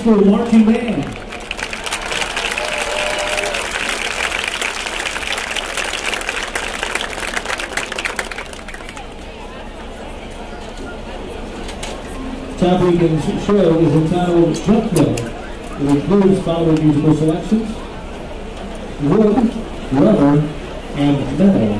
School Marching Band. Top weekend's show is entitled Jump Mill. It includes following musical selections: wood, rubber, and metal.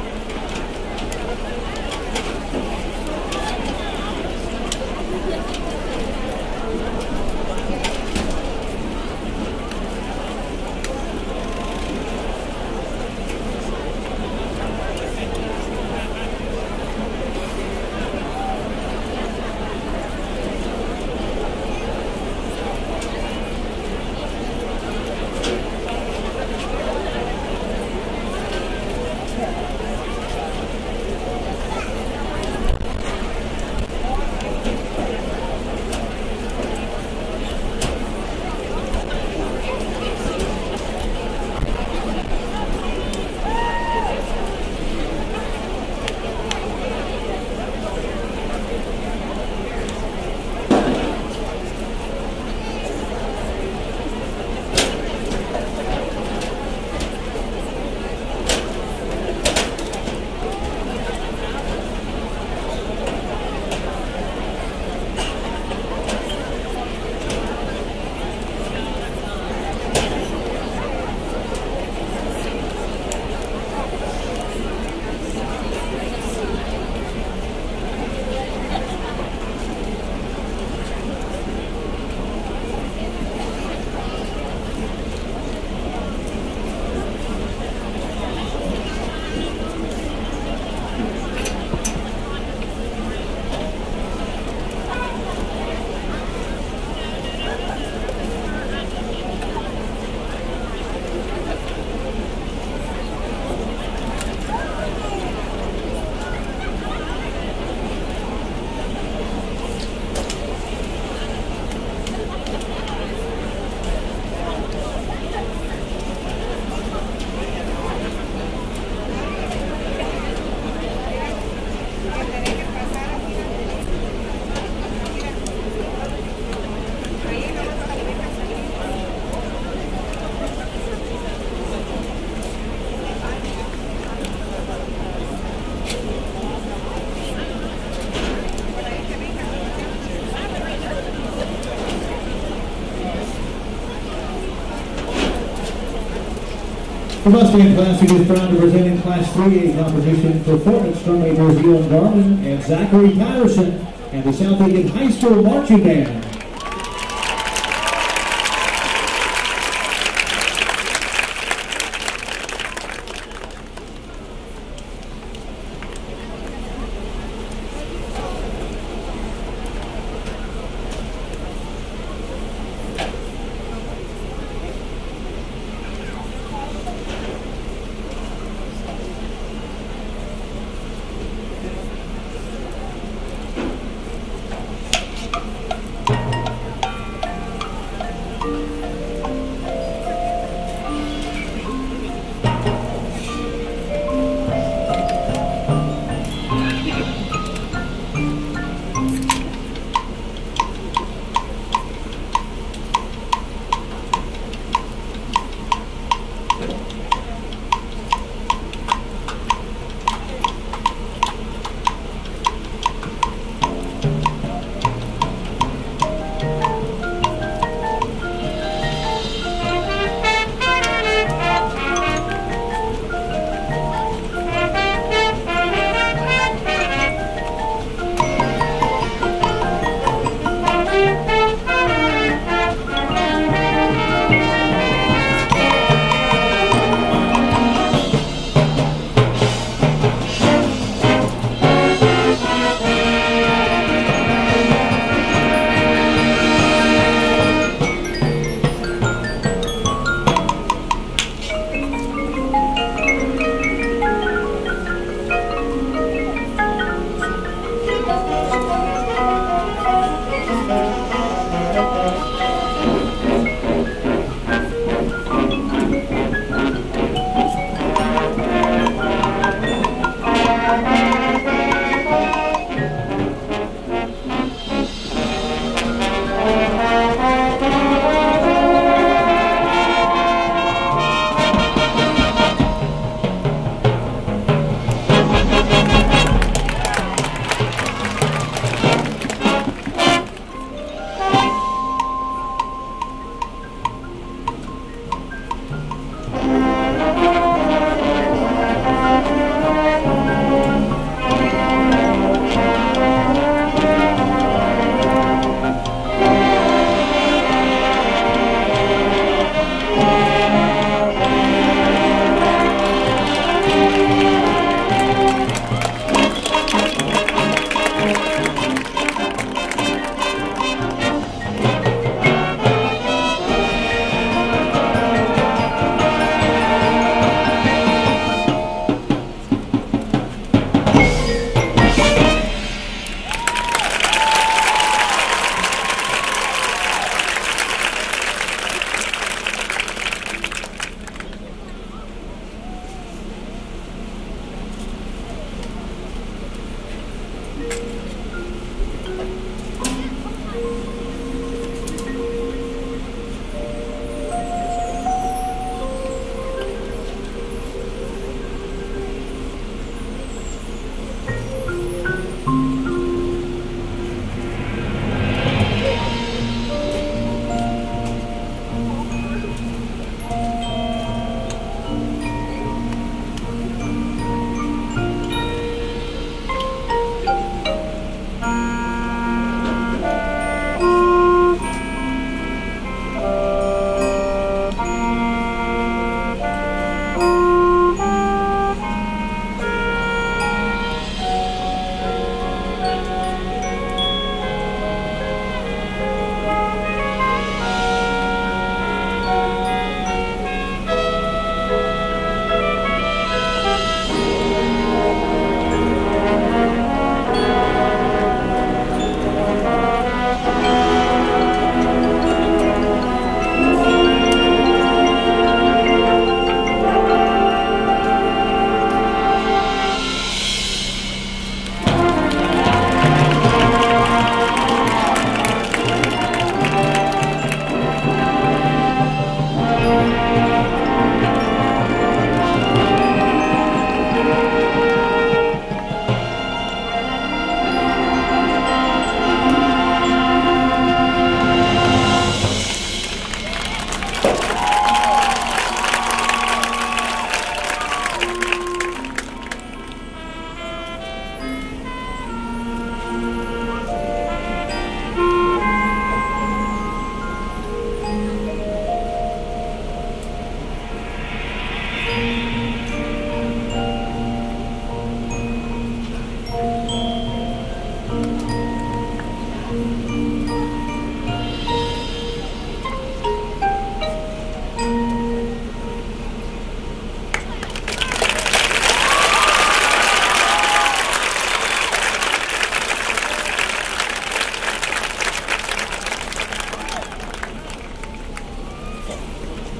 The Mustang Classic is proud to present in Class 3A competition performance drum majors Ewan Garman and Zachary Patterson and the South Aiken High School Marching Band.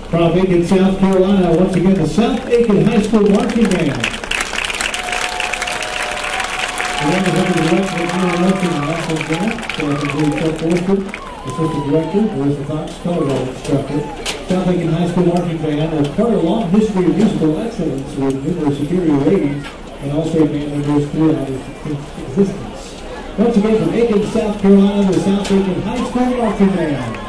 From Aiken, South Carolina, once again, the South Aiken High School Marching Band. The members under the direction of Junior Marching and National Grant, staff include Chuck Forster, Assistant Director, Marissa Fox, Color Guard Instructor. South Aiken High School Marching Band has quite a long history of musical excellence with numerous superior ratings and all-state band members throughout its existence. Once again, from Aiken, South Carolina, the South Aiken High School Marching Band.